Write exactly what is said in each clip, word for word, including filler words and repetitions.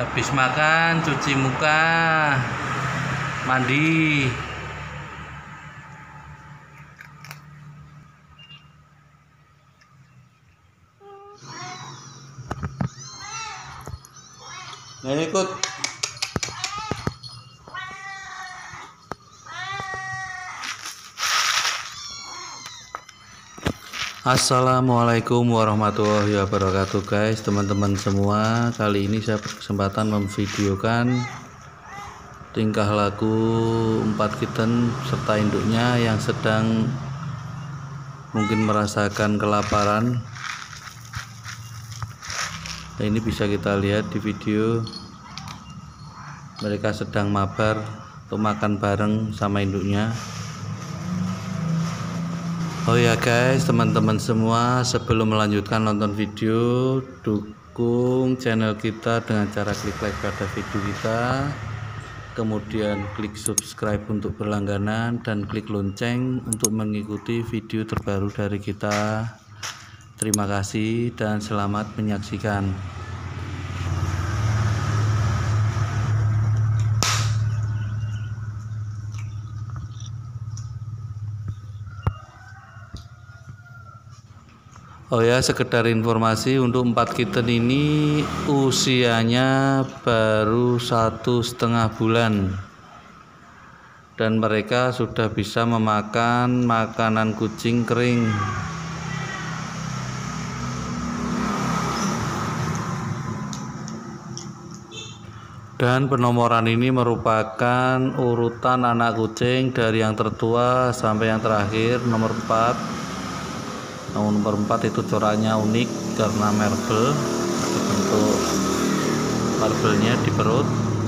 Habis makan, cuci muka, mandi. Nah, ikut. Assalamualaikum warahmatullahi wabarakatuh guys, teman-teman semua. Kali ini saya berkesempatan memvideokan tingkah laku empat kitten serta induknya yang sedang mungkin merasakan kelaparan. Nah, ini bisa kita lihat di video, mereka sedang mabar untuk makan bareng sama induknya. Oh ya guys, teman-teman semua, sebelum melanjutkan nonton video, dukung channel kita dengan cara klik like pada video kita, kemudian klik subscribe untuk berlangganan, dan klik lonceng untuk mengikuti video terbaru dari kita. Terima kasih dan selamat menyaksikan. Oh ya, sekedar informasi, untuk empat kitten ini usianya baru satu setengah bulan dan mereka sudah bisa memakan makanan kucing kering. Dan penomoran ini merupakan urutan anak kucing dari yang tertua sampai yang terakhir, nomor empat. Nomor empat itu coraknya unik karena marble, bentuk marblenya di perut.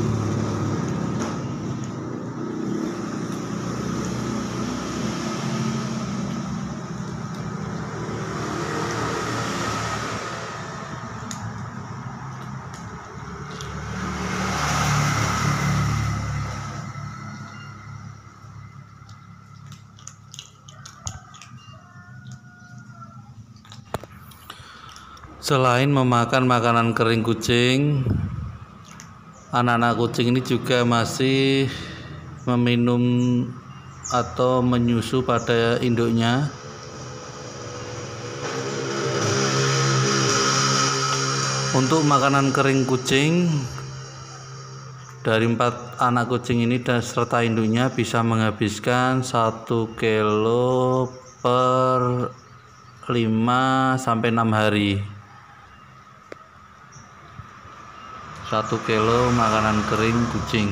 Selain memakan makanan kering kucing, anak-anak kucing ini juga masih meminum atau menyusu pada induknya. Untuk makanan kering kucing, dari empat anak kucing ini dan serta induknya bisa menghabiskan satu kilo per lima sampai enam hari. Satu kilo makanan kering kucing.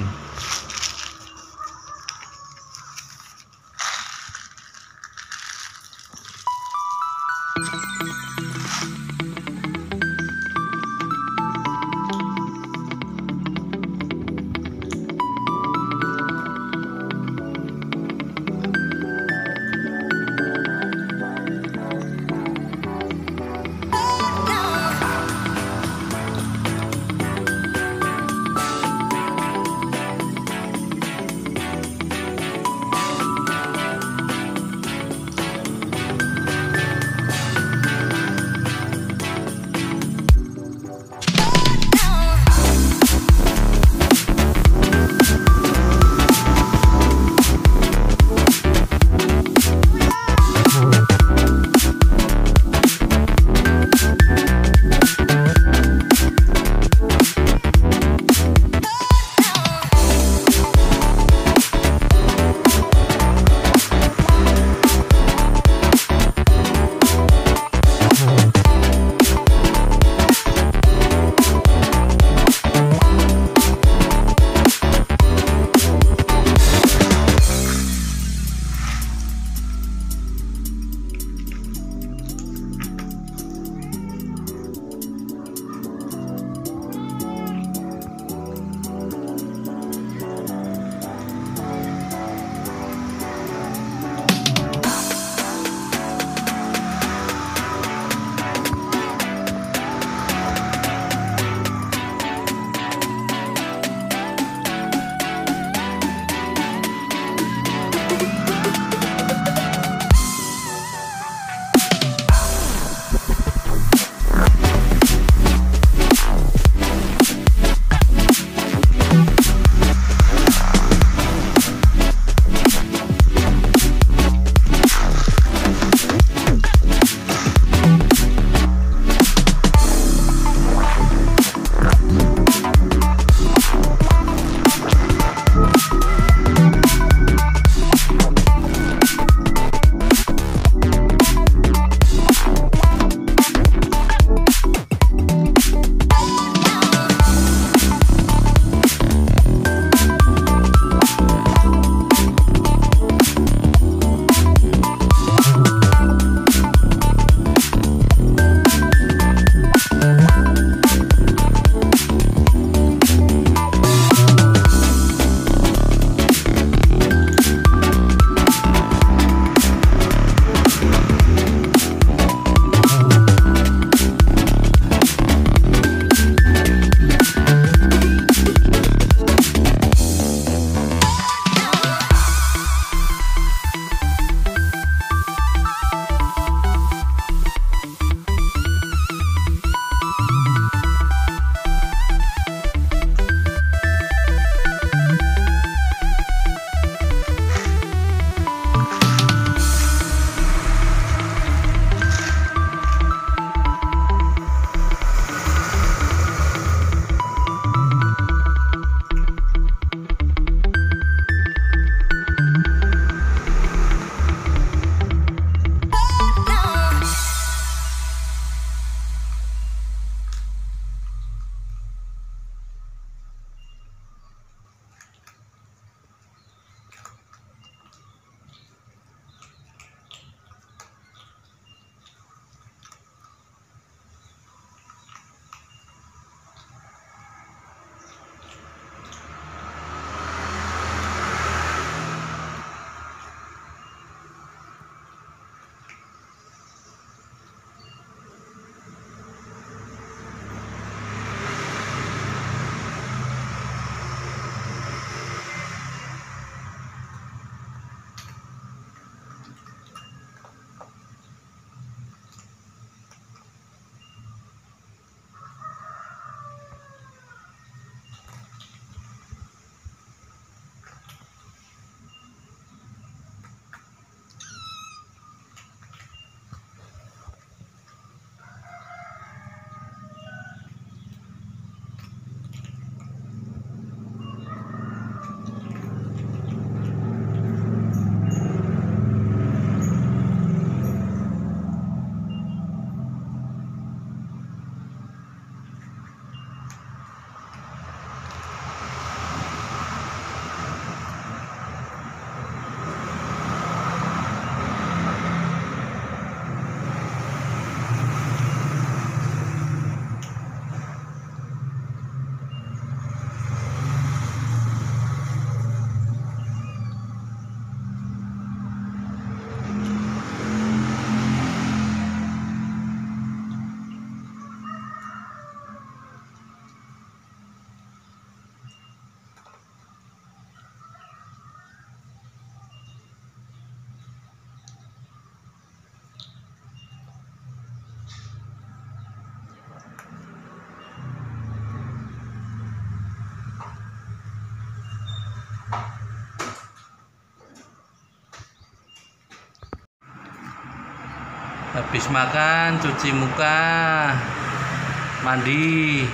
Habis makan cuci muka, mandi.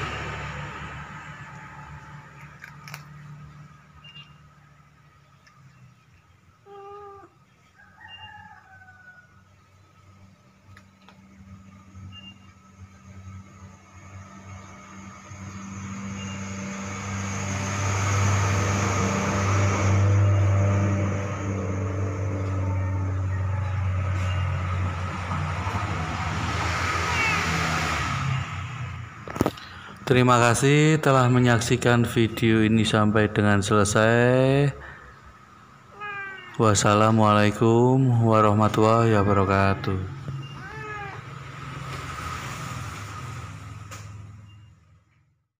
Terima kasih telah menyaksikan video ini sampai dengan selesai. Wassalamualaikum warahmatullahi wabarakatuh.